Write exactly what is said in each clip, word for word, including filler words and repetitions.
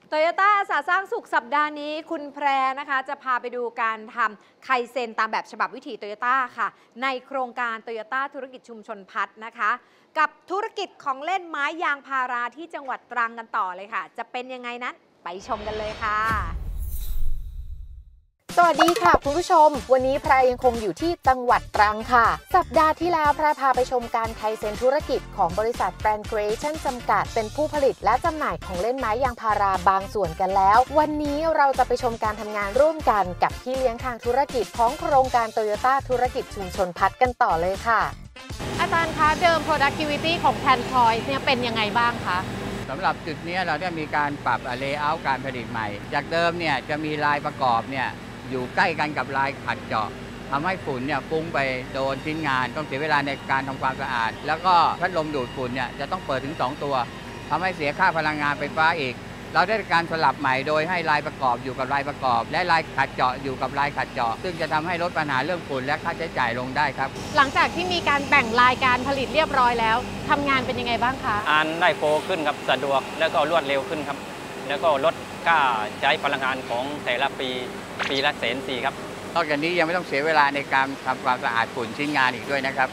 โตโยต้าอาสาสร้างสุขสัปดาห์นี้คุณแพรนะคะจะพาไปดูการทำไคเซนตามแบบฉบับวิถีโตโยต้าค่ะในโครงการโตโยต้าธุรกิจชุมชนพัฒน์นะคะกับธุรกิจของเล่นไม้ยางพาราที่จังหวัดตรังกันต่อเลยค่ะจะเป็นยังไงนั้นไปชมกันเลยค่ะสวัสดีค่ะคุณผู้ชมวันนี้แพรยังคงอยู่ที่จังหวัดตรังค่ะสัปดาห์ที่แล้วแพรพาไปชมการไคเซนธุรกิจของบริษัทแบรนด์ Creation จำกัดเป็นผู้ผลิตและจำหน่ายของเล่นไม้ยางพาราบางส่วนกันแล้ววันนี้เราจะไปชมการทำงานร่วมกันกับพี่เลี้ยงทางธุรกิจของโครงการโตโยต้าธุรกิจชุมชนพัฒน์กันต่อเลยค่ะอาจารย์คะเดิม productivity ของ Pan Toys เนี่ยเป็นยังไงบ้างคะสำหรับจุดนี้เราได้มีการปรับ layout การผลิตใหม่จากเดิมเนี่ยจะมีลายประกอบเนี่ยอยู่ใกล้กันกับลายขัดเจาะทำให้ฝุ่นเนี่ยฟุ้งไปโดนชิ้นงานต้องเสียเวลาในการทำความสะอาดแล้วก็พัดลมดูดฝุ่นเนี่ยจะต้องเปิดถึงสองตัวทำให้เสียค่าพลังงานไฟฟ้าอีกเราได้การสลับใหม่โดยให้ลายประกอบอยู่กับลายประกอบและลายขัดเจาะอยู่กับลายขัดเจาะซึ่งจะทำให้ลดปัญหาเรื่องฝุ่นและค่าใช้จ่ายลงได้ครับหลังจากที่มีการแบ่งลายการผลิตเรียบร้อยแล้วทำงานเป็นยังไงบ้างคะอ่านได้โฟล์ขึ้นครับสะดวกแล้วก็รวดเร็วขึ้นครับแล้วก็ลดค่าใช้พลังงานของแต่ละปีปีละแสนสี่ครับนอกจากนี้ยังไม่ต้องเสียเวลาในการทำความสะอาดฝุ่นชิ้นงานอีกด้วยนะครับ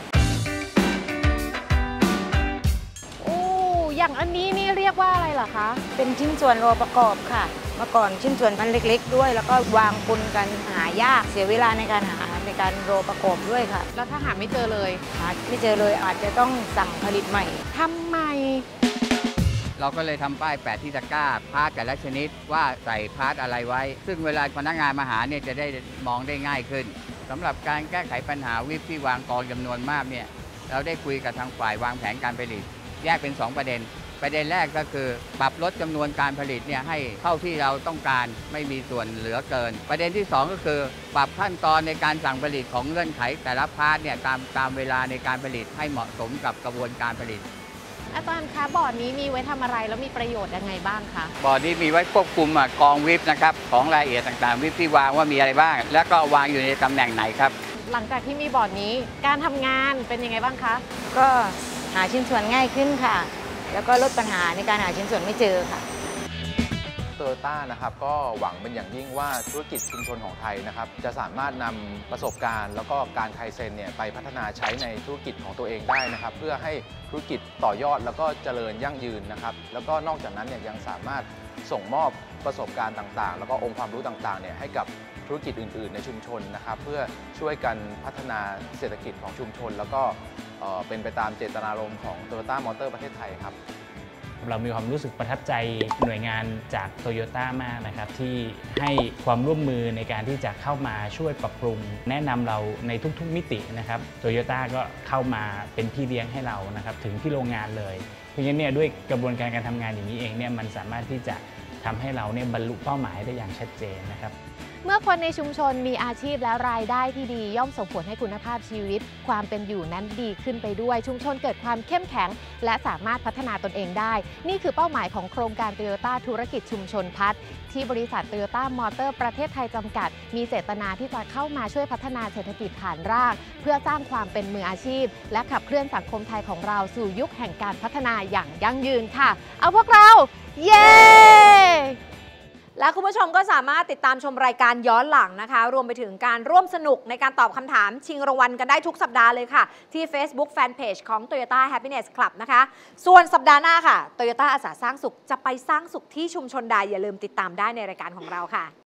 โอ้อย่างอันนี้นี่เรียกว่าอะไรเหรอคะเป็นชิ้นส่วนโลประกอบค่ะเมื่อก่อนชิ้นส่วนมันเล็กๆด้วยแล้วก็วางปนกันหายากเสียเวลาในการหาในการโลประกอบด้วยค่ะแล้วถ้าหาไม่เจอเลยหาไม่เจอเลยอาจจะต้องสั่งผลิตใหม่ทำไมเราก็เลยทำป้ายแปะที่ตะกร้าพาร์ทแต่ละชนิดว่าใส่พาร์ทอะไรไว้ซึ่งเวลาพนักงานมาหาเนี่ยจะได้มองได้ง่ายขึ้นสำหรับการแก้ไขปัญหาวิปที่วางกองจำนวนมากเนี่ยเราได้คุยกับทางฝ่ายวางแผนการผลิตแยกเป็นสองประเด็นประเด็นแรกก็คือปรับลดจำนวนการผลิตเนี่ยให้เท่าที่เราต้องการไม่มีส่วนเหลือเกินประเด็นที่สองก็คือปรับขั้นตอนในการสั่งผลิตของเงื่อนไขแต่ละพาร์ทเนี่ยตามตามเวลาในการผลิตให้เหมาะสมกับกระบวนการผลิตอาจารย์คะบอร์ดนี้มีไว้ทำอะไรแล้วมีประโยชน์ยังไงบ้างคะบอร์ดนี้มีไว้ควบคุมกองวิปนะครับของรายละเอียดต่างๆวิปที่วางว่ามีอะไรบ้างแล้วก็วางอยู่ในตำแหน่งไหนครับหลังจากที่มีบอร์ดนี้การทำงานเป็นยังไงบ้างคะก็หาชิ้นส่วนง่ายขึ้นค่ะแล้วก็ลดปัญหาในการหาชิ้นส่วนไม่เจอค่ะโตโยต้านะครับก็หวังเป็นอย่างยิ่งว่าธุรกิจชุมชนของไทยนะครับจะสามารถนำประสบการณ์แล้วก็การไคเซนเนี่ยไปพัฒนาใช้ในธุรกิจของตัวเองได้นะครับเพื่อให้ธุรกิจต่อยอดแล้วก็เจริญยั่งยืนนะครับแล้วก็นอกจากนั้นเนี่ยยังสามารถส่งมอบประสบการณ์ต่างๆแล้วก็องค์ความรู้ต่างๆเนี่ยให้กับธุรกิจอื่นๆในชุมชนนะครับเพื่อช่วยกันพัฒนาเศรษฐกิจของชุมชนแล้วก็เป็นไปตามเจตนารมณ์ของ โตโยต้ามอเตอร์ ประเทศไทยครับเรามีความรู้สึกประทับใจหน่วยงานจากโตโยต้ามากนะครับที่ให้ความร่วมมือในการที่จะเข้ามาช่วยปรับปรุงแนะนำเราในทุกๆมิตินะครับโตโยต้าก็เข้ามาเป็นพี่เลี้ยงให้เรานะครับถึงที่โรงงานเลยเพราะฉะนั้นเนี่ยด้วยกระบวนการการทำงานอย่างนี้เองเนี่ยมันสามารถที่จะทำให้เราเนี่ยบรรลุเป้าหมายได้อย่างชัดเจนนะครับเมื่อคนในชุมชนมีอาชีพและรายได้ที่ดีย่อมส่งผลให้คุณภาพชีวิตความเป็นอยู่นั้นดีขึ้นไปด้วยชุมชนเกิดความเข้มแข็งและสามารถพัฒนาตนเองได้นี่คือเป้าหมายของโครงการโตโยต้าธุรกิจชุมชนพัฒน์ที่บริษัทโตโยต้ามอเตอร์ประเทศไทยจำกัดมีเจตนาที่จะเข้ามาช่วยพัฒนาเศรษฐกิจฐานรากเพื่อสร้างความเป็นมืออาชีพและขับเคลื่อนสังคมไทยของเราสู่ยุคแห่งการพัฒนาอย่างยั่งยืนค่ะเอาพวกเราเย้และคุณผู้ชมก็สามารถติดตามชมรายการย้อนหลังนะคะรวมไปถึงการร่วมสนุกในการตอบคำถามชิงรางวัลกันได้ทุกสัปดาห์เลยค่ะที่ Facebook Fanpage ของ Toyota Happiness Club นะคะส่วนสัปดาห์หน้าค่ะ Toyota อาสาสร้างสุขจะไปสร้างสุขที่ชุมชนใดอย่าลืมติดตามได้ในรายการของเราค่ะ